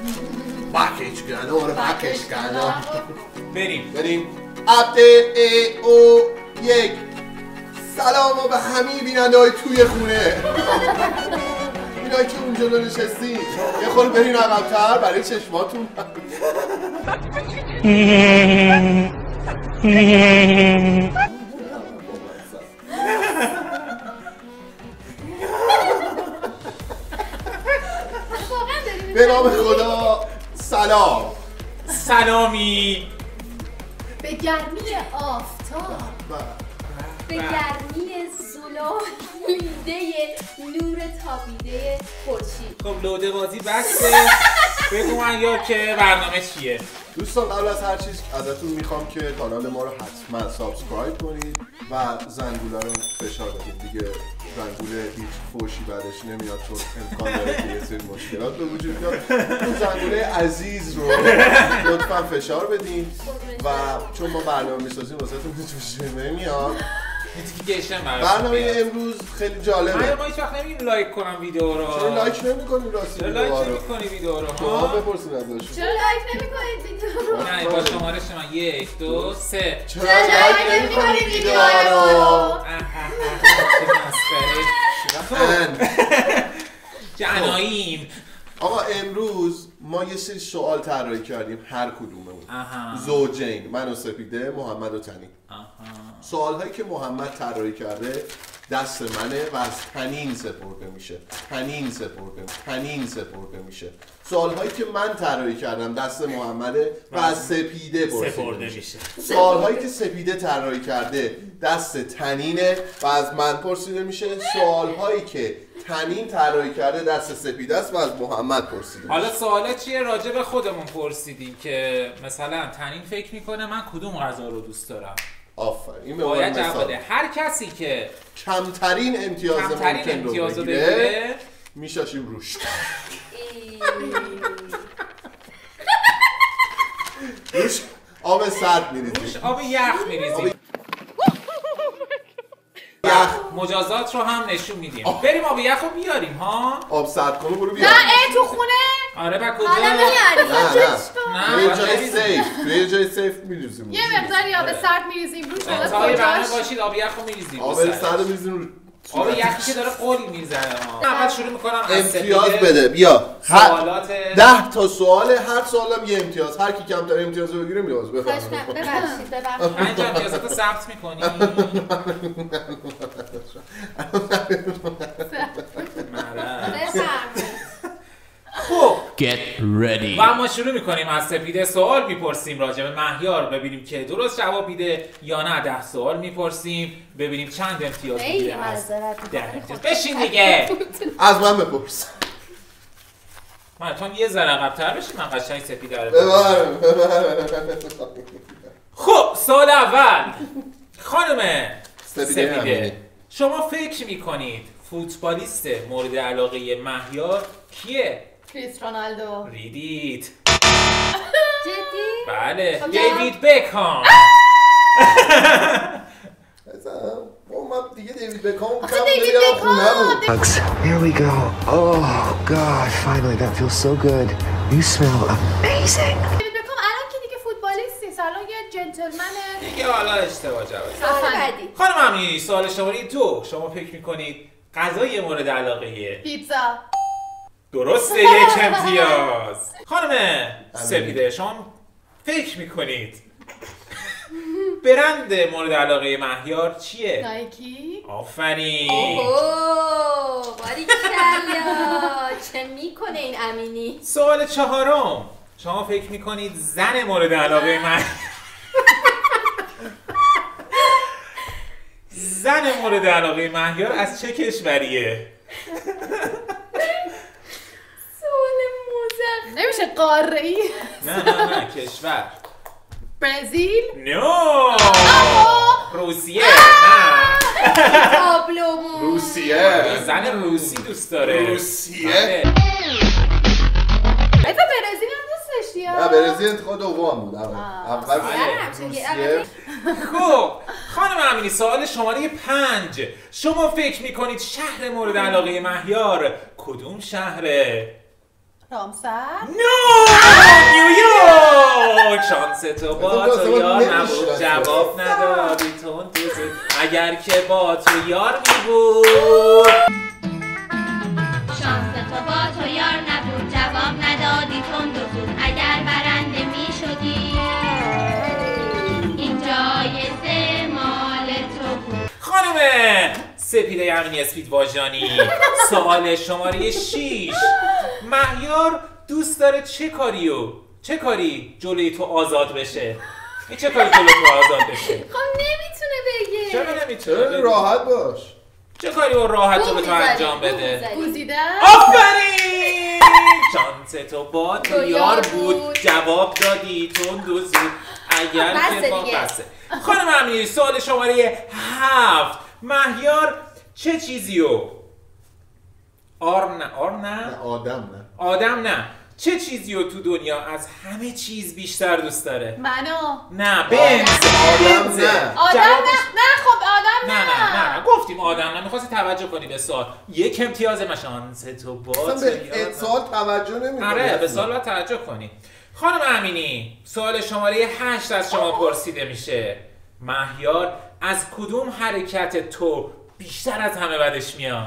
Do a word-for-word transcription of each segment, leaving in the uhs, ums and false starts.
بکش کنار بکش کنار. بریم بریم هفته ای او یک. سلام و به همه بیننده های توی خونه. اینایی که اونجا رو نشستید یه خورده برین عقب‌تر برای چشماتون. به نام خدا سلام. سلامی به گرمی آفتاب، به گرمی زلالیده نور تابیده خورشید. خب لوده بازی بسته. بگو من یا که برنامه چیه؟ دوستان قبل از هر چیز ازتون میخوام که کانال ما رو حتما سابسکرایب کنید و زنگوله رو فشار بدید. دیگه زنگوله هیچ فوشی بعدش نمیاد چون امکان داره که یه سری مشکلات به وجود بیاد. اون زنگوله عزیز رو لطفا فشار بدین و چون ما برنامه میسازیم واسهتون نوتیفیکیشن میاد. نوتیفیکیشن برنامه امروز خیلی جالبه. من ما هیچ وقت نمیگیم لایک کنم ویدیو رو. چرا لایک نمی‌کنی راستی چرا ویدیو رو؟ لایک نمی‌کنی ویدیو رو؟ شما بپرسید ازش. چرا لایک نمی‌کنید ویدیو رو؟ نه با شمارش من یک دو سه. چرا لایک نمی‌کنی ویدیو رو؟ جناییم. آقا امروز ما یه سری سوال طراحی کردیم هر کدوممون. زوجین من و سپیده، محمد و تنین. سوال هایی که محمد طراحی کرده دست منه و از تنین سپرده میشه. تنین سپرده تنین سپرده میشه. سوال هایی که من طراحی کردم دست محمده و از سپیده پرسیده میشه. سوال هایی که سپیده طراحی کرده دست تنینه و از من پرسیده میشه. سوال هایی که تنین طراحی کرده دست سپیده است و از محمد پرسیده میشه. حالا سوالا چیه؟ راجع به خودمون پرسیدیم که مثلا تنین فکر میکنه من کدوم غذا رو دوست دارم. آفرین. باید جواب بده. هر کسی که کمترین امتیاز کمترین ممکن امتیاز رو بگیره, بگیره میشاشیم روش. روش آب سرد میریزیم. روش آب یخ میریزیم. یخ مجازات رو هم نشون میدیم. بریم آب یخ رو بیاریم ها. آب سرد کنو برو بیار. نه ای تو خونه؟ آره با کجا؟ حالا میاریم. نه نه. توی جای سیف. توی جای سیف میریزیم. یه مقداری آب سرد میریزیم روش. حالا تا یه برنامه کجاش؟ باشید آب یخ رو میریزیم. آب سرد رو میریزیم رو آب یخی که داره قل میزنه ها. اول شروع میکنم از امتیاز بده. بیا. سوالات ده تا سوال، هر سوالم یه امتیاز. هر کی کمتر امتیاز رو بگیره میاد. بفرمایید. ببخشید ببخشید. پنج امتیازات رو ثبت میکنی؟ خب Get ready. و ما شروع میکنیم از سپیده. سوال میپرسیم راجع به مهیار ببینیم که درست جواب میده یا نه. ده سوال میپرسیم ببینیم چند امتیاز میگیره از ده امتیاز. بشین دیگه. از من بپرس. من تو یه ذره عقب‌تر بشین من قشنگ سپیده رو ببر. خب سوال اول خانم سپیده, سپیده شما فکر میکنید فوتبالیست مورد علاقه مهیار کیه؟ کریس رونالدو. ریدید. جدی؟ بله دیوید بکام. من دیگه دیوید بکام آخه دیوید بکام. Here we go. Oh God, finally that feels so good. You smell amazing. دیوید بکام الان که دیگه فوتبالیست نیست، الان یه جنتلمنه. دیگه حالا اشتباه جواب. سوال بعدی. خانم امینی سوال شماره دو شما فکر میکنید غذای مورد علاقه پیتزا. درسته یک امتیاز. خانم سپیده شما فکر میکنید برند مورد علاقه مهیار چیه؟ نایکی. آفرین. اوه باریکلا. چه میکنه این امینی؟ سوال چهارم شما فکر میکنید زن مورد علاقه مهیار زن مورد علاقه مهیار از چه کشوریه؟ سوال موزه. نمیشه قاره ای؟ نه نه نه کشور. برزیل؟ نو روسیه. نه تابلومون. روسیه. زن روسی دوست داره. روسیه. ایتا برزیل هم دوست داشتی ها؟ نه برزیل انتخاب دوم بود. اول روسیه. خب خانم امینی سوال شماره پنج شما فکر میکنید شهر مورد علاقه مهیار کدوم شهره؟ رامسر نو نیویورک. شانس تو با تو یار نبود جواب ندادی تون تو زود اگر که با تو یار میبود. شانس تو با تو یار نبود جواب ندادی تون تو زود اگر برنده میشدی این جایزه مال تو بود. خانم سپیده امینی اسپید واژانی، سوال شماره شیش. مهیار دوست داره چه کاریو چه کاری جلوی تو آزاد بشه؟ این چه کاری جلوی تو آزاد بشه؟ خب نمیتونه بگه. چرا نمیتونه؟ راحت باش. چه کاری رو راحت جلوی تو انجام بده؟ گوزیدن. آفرین! شانس تو با تو یار بود جواب دادی تون دو زود اگر که با بسه. خانم امینی سوال شماره هفت. مهیار چه چیزیو آر نه آر نه نه آدم نه آدم نه چه چیزیو تو دنیا از همه چیز بیشتر دوست داره؟ منو. نه بنز. آدم نه آدم نه نه خب آدم نه نه نه نه گفتیم آدم نه. میخواستی توجه کنی به سوال. یک امتیاز من. شانس تو با تو به سوال توجه نمی‌کنی. آره به سوال توجه کنی. خانم امینی سوال شماره هشت از شما پرسیده میشه. مهیار از کدوم حرکت تو بیشتر از همه بدش میاد؟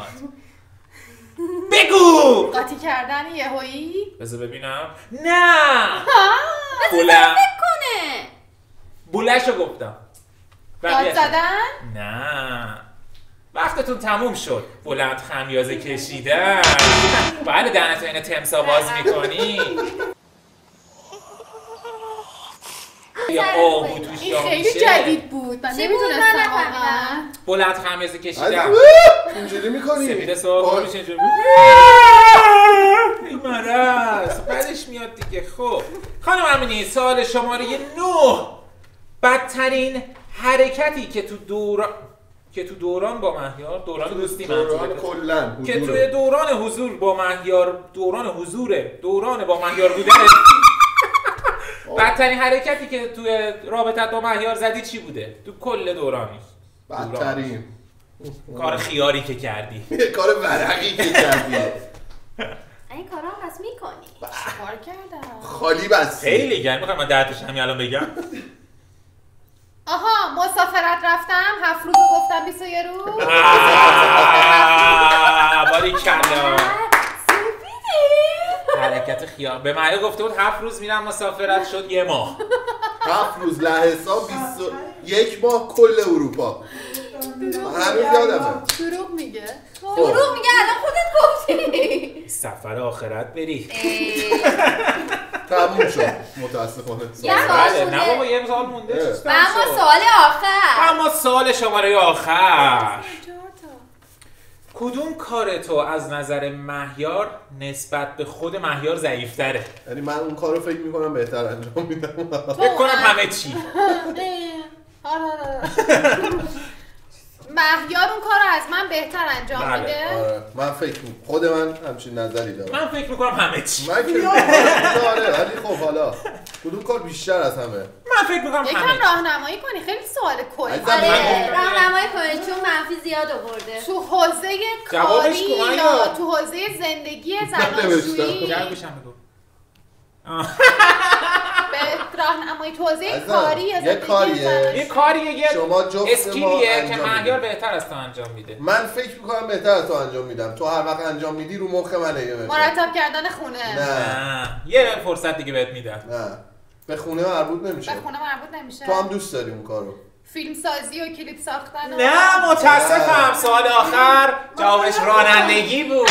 بگو. قاطی کردن یهویی. بذار ببینم. نه بذار فکر کنه. بولشو گفتم. داد زدن. نه وقتتون تموم شد. بلند خمیازه کشیدن. بله دهنتو اینه تمسا باز میکنی یا آهو تو این خیلی جدید بود. من نمیدونستم واقعا. بلند خمیازه کشیدن. اینجوری میکنی؟ سپیده سوال میشه اینجوری. این مرض بعدش میاد دیگه. خب خانم امینی سوال شماره نه. بدترین حرکتی که تو دوران که تو دوران با مهیار دوران دوستی دوران کلن که توی دوران حضور با مهیار دوران حضوره دوران با مهیار بودن بدترین حرکتی که توی رابطت با مهیار زدی چی بوده؟ تو کل دورانش. بدترین کار خیاری که کردی. کار ورقی که کردی. این کارا هم بس میکنی. کار کردم. خالی بس. خیلی گرم. میخوام من دهتش همین الان بگم. آها مسافرت رفتم هفت روز گفتم بیست و یک روز. باری کلا حرکت خیار به مهیار گفته بود هفت روز میرم مسافرت شد یه ماه. هفت روز لحظا بیست و یک ماه کل اروپا. همین یادمه. دروغ میگه. دروغ میگه الان خودت گفتی. سفر آخرت بری. تموم شد متاسفانه. بله نه بابا یه سال مونده. اما سوال آخر. اما سوال شماره آخر. کدوم کار تو از نظر مهیار نسبت به خود مهیار ضعیف‌تره؟ یعنی من اون کارو فکر می‌کنم بهتر انجام میدم. فکر کنم همه چی. مهیار اون کارو از من بهتر انجام بله. میده. آره. من فکر می... خود من همچین نظری دارم. من فکر میکنم همه چی. من که آره ولی خب حالا کدوم کار بیشتر از همه؟ من فکر میکنم یکم همه چی. راهنمایی کنی. خیلی سوال کلی. آره راهنمایی کنی چون منفی زیاد آورده. تو حوزه جوابش کاری کن، یا آیا. تو حوزه زندگی زناشویی جوابشم بگو. به راهنمایی تو حوزه عزیزم، کاری یا یه زندگی کاریه. زناشویی. یه کاریه یه شما جفت ما اسکیلیه که انجام مهیار میدید. بهتر از تو انجام میده. من فکر میکنم بهتر از تو انجام میدم. تو هر وقت انجام میدی رو مخ منه یه مقدار. مرتب کردن خونه. نه نه یه فرصت دیگه بهت میدم. نه به خونه مربوط نمیشه. به خونه مربوط نمیشه. تو هم دوست داری اون کارو. فیلم سازی و کلیپ ساختن. و... نه متاسفم. سوال آخر جوابش رانندگی بود.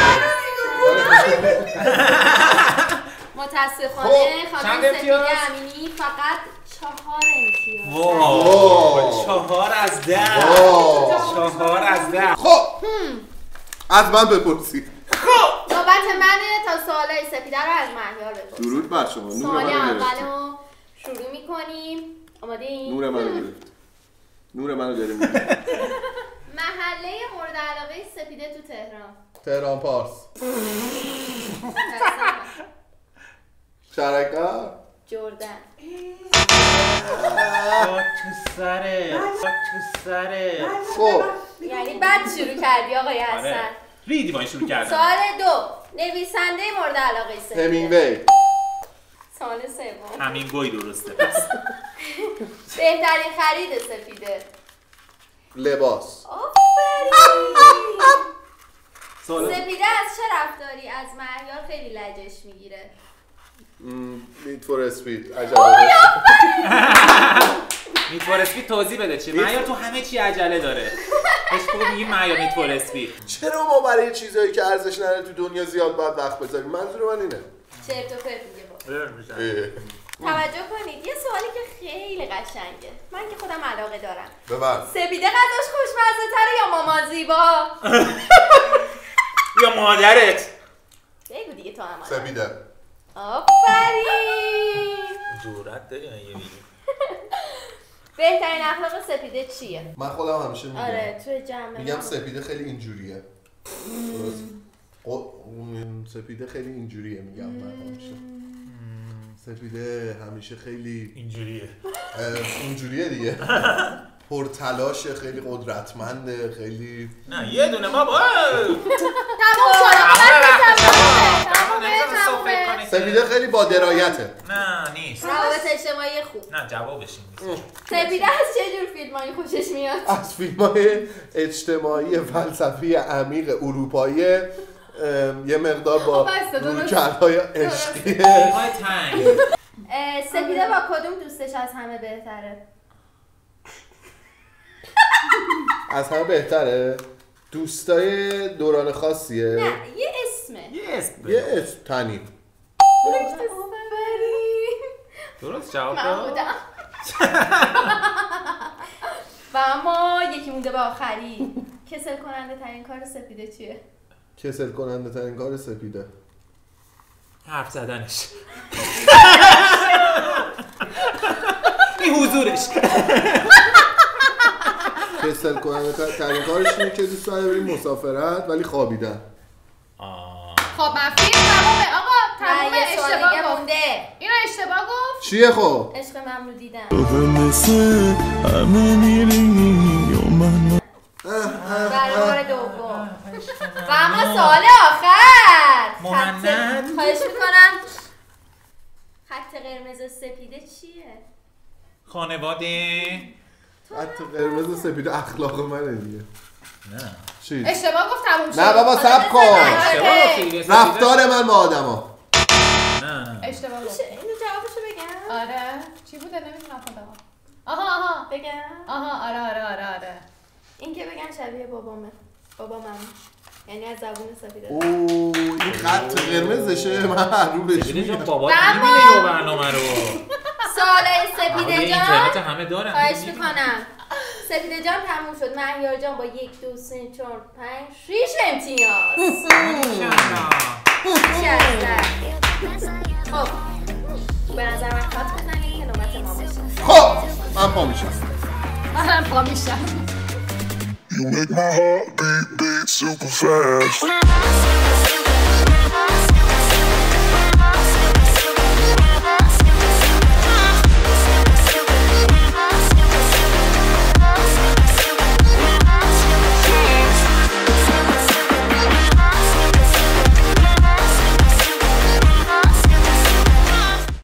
متاسفانه چند خانم امتیاز؟ سپیده امینی فقط چهار امتیاز. وای چهار از ده. واه. چهار از ده. خب از من بپرسید. خب نوبت منه تا سوالای سپیده رو از مهیار بپرسم. درود بر شما. نور سوال منو اول گرفتی. رو شروع میکنیم. آماده این؟ نور منو گرفت. نور منو داره. محله مورد علاقه سپیده تو تهران. تهران پارس. شرکت. جردن. خاک تو سره خاک تو سره. خب یعنی بعد شروع کردی آقای آره. حسن. ریدی باید شروع کردم. سوال دو. نویسنده مورد علاقه سپیده. همینگوی. سال سوم. همینگوی درسته پس. بهترین خرید سپیده. لباس. آفرین. سپیده از چه رفتاری از مهیار خیلی لجش میگیره؟ نیت فور اسپید. نیت فور اسپید توضیح بده چیه؟ مهیار تو همه چی عجله داره. اش خوب میگی مهیار نیت فور اسپید. چرا ما برای چیزایی که ارزش نداره تو دنیا زیاد باید وقت بذاریم؟ منظور من اینه. چرت و پرت میگه با. توجه کنید یه سوالی که خیلی قشنگه. من که خودم علاقه دارم. ببر. سپیده غذاش خوشمزه تره یا مامان زیبا؟ یا مادرت؟ بگو دیگه تو هم. سپیده. آفرین. جرأت داری یه میگی. بهترین اخلاق سپیده چیه؟ من خودم همیشه میگم. آره تو جمع میگم سپیده خیلی اینجوریه. درست. سپیده خیلی اینجوریه میگم من همیشه. سپیده همیشه خیلی اینجوریه. اینجوریه دیگه. پرتلاشه، خیلی قدرتمنده، خیلی نه یه دونه ما با تمام شد. سپیده خیلی با درایته. نه نیست. روابط اجتماعی خوب. نه جوابش نیست. سپیده از چه جور فیلمایی خوشش میاد؟ از فیلم‌های اجتماعی فلسفی عمیق اروپایی، یه مقدار با رویکردهای عشقی. فیلم‌های تنگ. سپیده با کدوم دوستش از همه بهتره؟ از همه بهتره؟ دوستای دوران خاصیه؟ نه یه اسمه. یه اسم. یه اسم. تنی. درست جواب من داد. بودم. و اما یکی مونده به آخری. کسل کننده ترین کار سپیده چیه؟ کسل کننده ترین کار سپیده حرف زدنش. این حضورش. کسل کننده ترین کارش اینه که دوست داره بریم مسافرت ولی خوابیدن. خب من فیلم تمومه آقا تمومه. یه سوال اشتباه دیگه گفت. مونده. اینو اشتباه گفت. چیه خب؟ عشق ممنوع دیدم. برای بار دوم. و اما سوال آخر. مهند. خواهش میکنم خط قرمز سپیده چیه؟ خانواده. حتی قرمز سپیده اخلاق منه دیگه. نه. چی؟ اشتباه گفت تموم شد. نه بابا صبر کن. رفتار من با آدما. نه. اشتباه گفت. اینو جوابشو بگم؟ آره. چی بوده نمیدونم خودم. آها آها. بگم؟ آها آره آره آره آره. این که بگم شبیه بابامه. بابامم. یعنی از زبون سپیده. اوه این خط قرمزشه من رو بهش سپیده جان میگم. بابات میبینه یه برنامه رو. سوالای سپیده اینترنت جان همه دارن. خواهش میکنم. سپیده جان تموم شد. مهیار جان با یک دو سه چهار پنج شیش امتیاز. خب به نظر من کات بزنیم که نوبت ما بشه. خب من پا میشم. منم پا میشم. You make my heart beat, beat super fast.